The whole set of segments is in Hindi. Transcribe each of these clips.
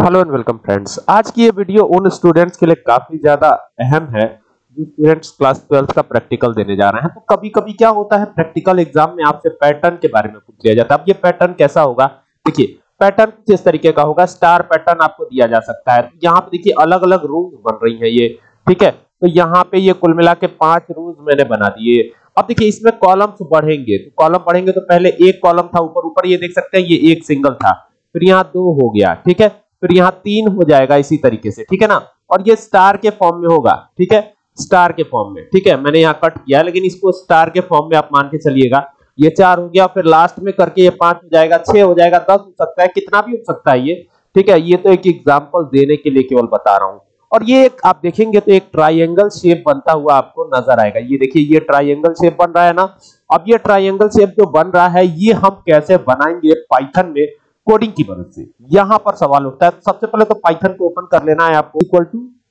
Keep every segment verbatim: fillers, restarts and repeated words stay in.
Hello and welcome friends. आज की ये वीडियो उन स्टूडेंट्स के लिए काफी ज्यादा अहम है जो स्टूडेंट्स क्लास ट्वेल्थ का प्रैक्टिकल देने जा रहे हैं। तो कभी-कभी क्या होता है, प्रैक्टिकल एग्जाम में आपसे पैटर्न के बारे में पूछ लिया जाता है। अब ये पैटर्न कैसा होगा, देखिए पैटर्न कुछ इस तरीके का होगा। स्टार पैटर्न आपको दिया जा सकता है। तो यहाँ पे देखिए अलग-अलग रूल्स बन रही हैं ये, ठीक है। तो यहाँ पे ये कुल मिला के पांच रूल्स मैंने बना दिए। अब देखिए इसमें कॉलम्स बढ़ेंगे, तो कॉलम बढ़ेंगे तो पहले एक कॉलम था ऊपर ऊपर, ये देख सकते हैं ये एक सिंगल था, फिर यहाँ दो हो गया, ठीक है, फिर यहाँ तीन हो जाएगा इसी तरीके से, ठीक है ना। और ये स्टार के फॉर्म में होगा, ठीक है, स्टार के फॉर्म में, ठीक है। मैंने यहाँ कट किया लेकिन इसको स्टार के फॉर्म में आप मान के चलिएगा। ये चार हो गया, फिर लास्ट में करके ये पांच हो जाएगा, छह हो जाएगा, दस हो सकता है, कितना भी हो सकता है ये, ठीक है। ये तो एक एग्जांपल देने के लिए केवल बता रहा हूँ। और ये एक आप देखेंगे तो एक ट्राइंगल शेप बनता हुआ आपको नजर आएगा। ये देखिए ये ट्राइंगल शेप बन रहा है ना। अब ये ट्राइंगल शेप जो बन रहा है ये हम कैसे बनाएंगे पाइथन में कोडिंग की मदद से, यहां पर सवाल उठता है। तो सबसे पहले तो पाइथन को ओपन कर लेना है आपको। इक्वल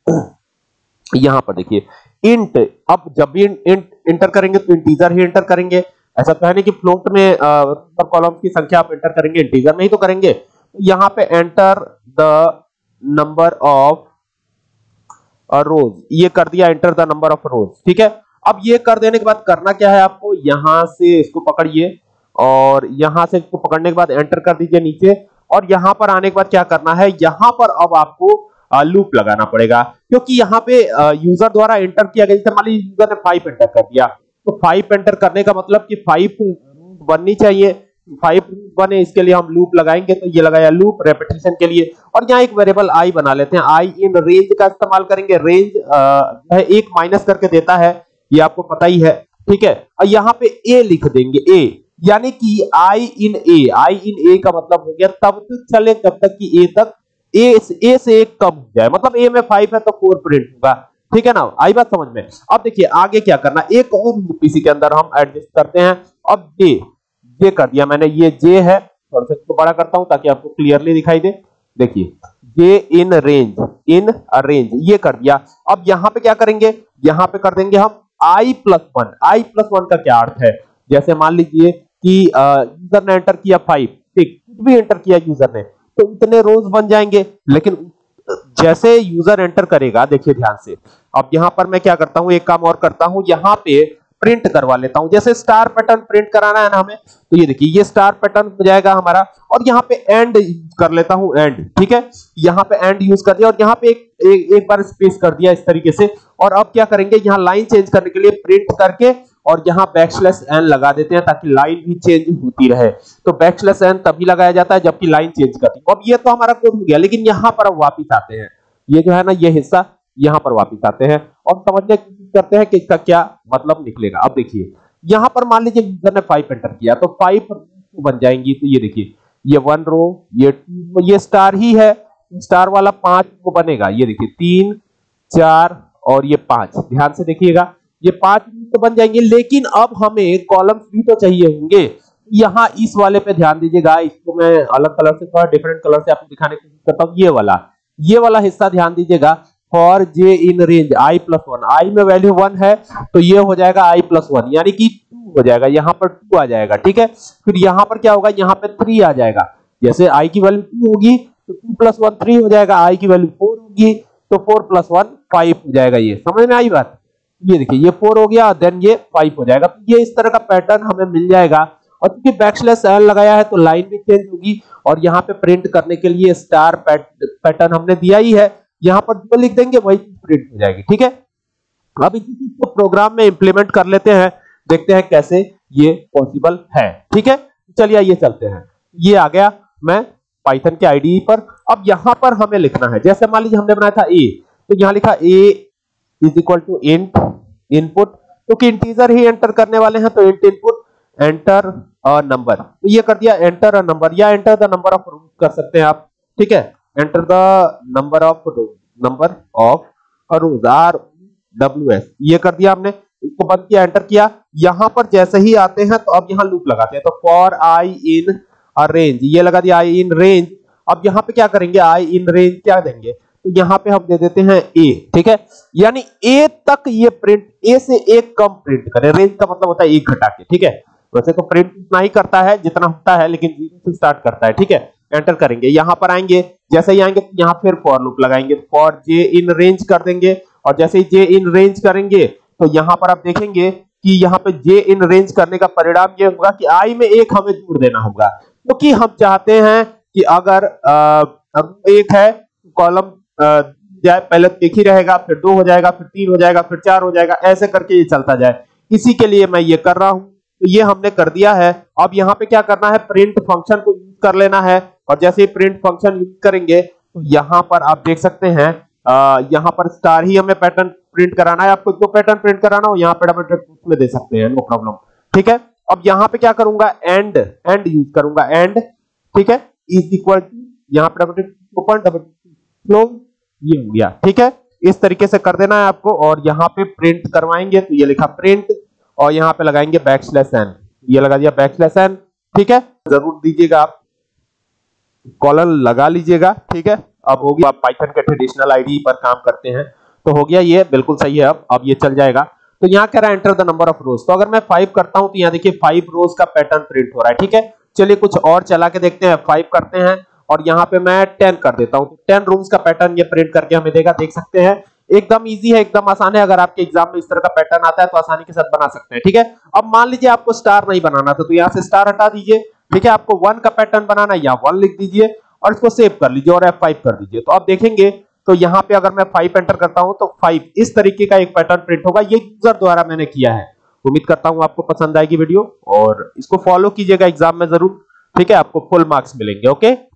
टू यहां पर देखिए इंट, अब जब भी इंट इंटर करेंगे तो इंटीजर ही इंटर करेंगे। ऐसा तो है नहीं कि फ्लोट में पर कॉलम्स की संख्या आप इंटर करेंगे, इंटीजर में ही तो करेंगे। यहां पे enter the number of rows, ये कर दिया, enter the number of rows, ठीक है। अब ये कर देने के बाद करना क्या है आपको, यहां से इसको पकड़िए और यहां से इसको पकड़ने के बाद एंटर कर दीजिए नीचे। और यहां पर आने के बाद क्या करना है, यहां पर अब आपको लूप लगाना पड़ेगा, क्योंकि यहां पे यूजर द्वारा एंटर किया गया। जैसे मान लीजिए यूजर ने फाइव एंटर कर दिया, तो फाइव एंटर करने का मतलब कि फाइव बननी चाहिए, फाइव बने, इसके लिए हम लूप लगाएंगे। तो ये लगाया लूप रेपिटेशन के लिए। और यहाँ एक वेरिएबल आई बना लेते हैं, आई इन रेंज का इस्तेमाल करेंगे। रेंज है एक माइनस करके देता है, ये आपको पता ही है, ठीक है। और यहाँ पे ए लिख देंगे, ए यानी कि आई इन ए, आई इन ए का मतलब हो गया तब तक चले जब तक कि ए तक ए ए से एक कम हो जाए। मतलब ए में फाइव है तो फोर प्रिंट होगा, ठीक है ना। आई बात समझ में। अब देखिए आगे क्या करना, एक और पीसी के अंदर हम एडजस्ट करते हैं। अब जे ये कर दिया मैंने, ये जे है, थोड़ा सा इसको बड़ा करता हूं ताकि आपको क्लियरली दिखाई दे। देखिए जे इन रेंज, इन रेंज ये कर दिया। अब यहां पे क्या करेंगे, यहां पे कर देंगे हम I plus one. I plus one का क्या अर्थ है, जैसे मान लीजिए कि यूजर ने एंटर किया फाइव, ठीक, कुछ भी एंटर किया यूजर ने, तो इतने रोज बन जाएंगे। लेकिन जैसे यूजर एंटर करेगा, देखिए ध्यान से, अब यहां पर मैं क्या करता हूं, एक काम और करता हूं, यहां पे प्रिंट करवा लेता हूं। जैसे स्टार पैटर्न प्रिंट कराना है ना हमें, तो ये देखिए ये स्टार पैटर्न हो जाएगा हमारा। और यहां पे एंड कर लेता हूं, एंड, ठीक है। यहां पे एंड यूज कर दिया और यहां पे एक, एक एक बार स्पेस कर दिया इस तरीके से। और अब क्या करेंगे, यहां लाइन चेंज करने के लिए प्रिंट करके और यहां बैकस्लैश एन लगा देते हैं ताकि लाइन भी चेंज होती रहे। तो बैकस्लैश एन तभी लगाया जाता है जबकि लाइन चेंज करती है। अब ये तो हमारा कोड हो गया, लेकिन यहां पर अब वापस आते हैं, ये जो है ना ये हिस्सा, यहां पर वापस आते हैं और समझने की कोशिश करते हैं कि इसका क्या मतलब निकलेगा। अब देखिए यहां पर मान लीजिए यूजर ने फाइव एंटर किया, तो फाइव बन जाएंगी। तो ये देखिए ये वन रो, ये टू, ये स्टार ही है, स्टार वाला पांच को बनेगा। ये देखिए तीन, चार और ये पांच, ध्यान से देखिएगा, ये पांच तो बन जाएंगे। लेकिन अब हमें कॉलम्स भी तो चाहिए होंगे। यहां इस वाले पे ध्यान दीजिएगा, इसको मैं अलग कलर से, थोड़ा डिफरेंट कलर से आपको दिखाने की कोशिश करता हूं। ये वाला ये वाला हिस्सा ध्यान दीजिएगा, for J in range I plus one, I में वैल्यू वन है तो ये हो जाएगा आई प्लस वन, यानी कि टू हो जाएगा, यहां पर टू आ जाएगा, ठीक है। फिर यहां पर क्या होगा, यहां पे थ्री आ जाएगा। जैसे आई की वैल्यू टू होगी तो टू प्लस वन थ्री हो जाएगा, आई की वैल्यू फोर होगी तो फोर प्लस वन फाइव हो जाएगा। ये समझ में आई बात। ये देखिए ये फोर हो गया, देन ये फाइव हो जाएगा। तो ये इस तरह का पैटर्न हमें मिल जाएगा। और क्योंकि बैकस्लैश एल लगाया है तो लाइन भी चेंज होगी। और यहाँ पे प्रिंट करने के लिए स्टार पैटर्न हमने दिया ही है, यहाँ पर जो लिख देंगे वही प्रिंट हो जाएगी, ठीक है। अब इसी चीज को प्रोग्राम में इंप्लीमेंट कर लेते हैं, देखते हैं कैसे ये पॉसिबल है, ठीक है। चलिए ये चलते हैं, ये आ गया मैं पाइथन के आईडीई पर। अब यहां पर हमें लिखना है, जैसे मान लीजिए हमने बनाया था ए, तो यहां लिखा A is equal to int input, क्योंकि इंटीजर ही एंटर करने वाले हैं तो int input enter a number. तो ये कर दिया एंटर अ नंबर, या enter the number of room कर सकते हैं आप, ठीक है। Enter the number of number of rows, R W S, ये कर दिया हमने। इसको बंद किया, एंटर किया। यहां पर जैसे ही आते हैं तो अब यहां लूप लगाते हैं। तो for I in a range, ये लगा दिया आई इन रेंज। अब यहां पे क्या करेंगे, आई इन रेंज क्या देंगे, तो यहां पे हम दे देते हैं ए, ठीक है। यानी ए तक ये प्रिंट, ए से एक कम प्रिंट करे। रेंज का मतलब होता है एक घटा के, ठीक है। वैसे तो प्रिंट उतना ही करता है जितना होता है, लेकिन जीरो से स्टार्ट करता है, ठीक है। एंटर करेंगे, यहां पर आएंगे, जैसे ही आएंगे यहां फिर फॉर लूप लगाएंगे, फॉर जे इन रेंज कर देंगे और जैसे ही जे इन रेंज करेंगे तो यहां पर आप देखेंगे कि यहां पे जे इन रेंज करने का परिणाम ये होगा कि आई में एक हमें जोड़ देना होगा, क्योंकि तो हम चाहते हैं कि अगर अब एक है कॉलम जाए पहले एक ही रहेगा, फिर दो हो जाएगा, फिर तीन हो जाएगा, फिर चार हो जाएगा, ऐसे करके ये चलता जाए, इसी के लिए मैं ये कर रहा हूं। तो ये हमने कर दिया है। अब यहाँ पे क्या करना है, प्रिंट फंक्शन को यूज कर लेना है और जैसे ही प्रिंट फंक्शन यूज करेंगे तो यहाँ पर आप देख सकते हैं आ, यहाँ पर स्टार ही हमें पैटर्न प्रिंट कराना है, आपको जो पैटर्न प्रिंट कराना हो यहाँ पे डबल टिक में दे सकते हैं, नो प्रॉब्लम, ठीक है। अब यहाँ पे क्या करूंगा, एंड एंड यूज करूंगा, एंड, ठीक है, इज इक्वल टू, यहाँ पे double tick open double tick close, ये हो गया, ठीक है। इस तरीके से कर देना है आपको और यहाँ पे प्रिंट करवाएंगे तो ये लिखा प्रिंट और यहाँ पे लगाएंगे बैक स्लैश एन, ये लगा दिया बैक स्लैश एन, ठीक है, जरूर दीजिएगा आप, कॉलन लगा लीजिएगा, ठीक है। अब हो गया, आप पाइथन के ट्रेडिशनल आईडी पर काम करते हैं तो हो गया, ये बिल्कुल सही है। अब अब ये चल जाएगा। तो यहाँ कह रहा है enter the number of rows, तो अगर मैं फाइव करता हूं तो यहाँ देखिए फाइव रोज का पैटर्न प्रिंट हो रहा है, ठीक है। चलिए कुछ और चला के देखते हैं, फाइव करते हैं और यहाँ पे मैं टेन कर देता हूं, तो टेन रूम्स का पैटर्न ये प्रिंट करके हमें देगा, देख सकते हैं, एकदम इजी है, एकदम आसान है। अगर आपके एग्जाम में इस तरह का पैटर्न आता है तो आसानी के साथ बना सकते हैं, ठीक है। अब मान लीजिए आपको स्टार नहीं बनाना था तो यहाँ से स्टार हटा दीजिए, ठीक है। आपको वन का पैटर्न बनाना है, यहाँ वन लिख दीजिए और इसको सेव कर लीजिए और एफ फाइव कर दीजिए। तो आप देखेंगे तो यहाँ पे अगर मैं फाइव एंटर करता हूं तो फाइव इस तरीके का एक पैटर्न प्रिंट होगा, ये यूजर द्वारा मैंने किया है। उम्मीद करता हूं आपको पसंद आएगी वीडियो और इसको फॉलो कीजिएगा एग्जाम में जरूर, ठीक है, आपको फुल मार्क्स मिलेंगे। ओके।